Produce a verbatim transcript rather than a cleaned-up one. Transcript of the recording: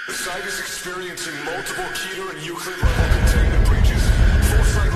The site is experiencing multiple Keter and Euclid level containment breaches. Full site